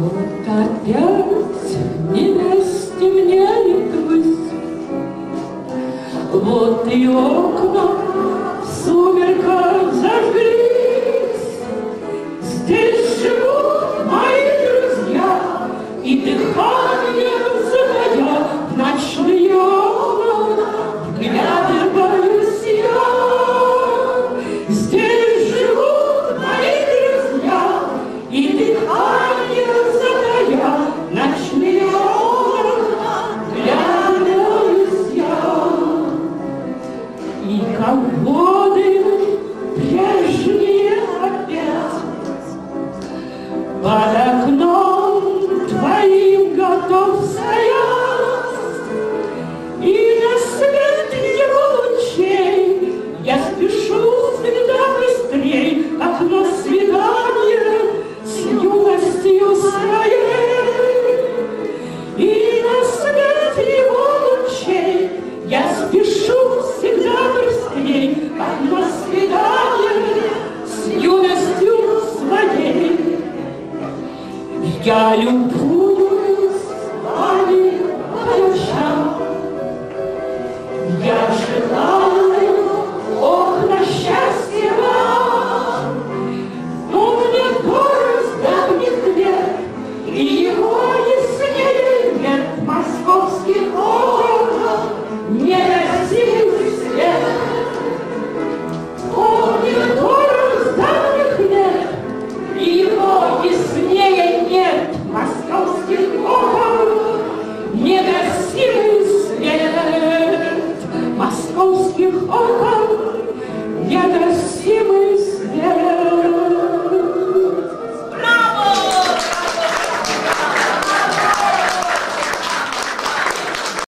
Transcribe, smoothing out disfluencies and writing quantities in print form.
Вот опять не стемняет высь, вот и окна в сумерках зажглись. Здесь живут мои друзья, и дыхание затая в ночные окна вглядываюсь я. Здесь живут мои друзья, и дыхание затая в ночные окна вглядываюсь я. И как годы прежние опять под окном твоим готов стоять, и на свет его лучей я спешу всегда быстрей, как на свидание с юностью своей. И на свет его лучей я спешу всегда быстрей, как на свидание с юностью своей. Я любуюсь вами по ночам, я желаю окна счастья вам, но мне дорог давних лет, и его яснее нет московских окон, негасимый свет. О, мне дорог давних лет, и его яснее нет московских окон, негасимый свет московских окон.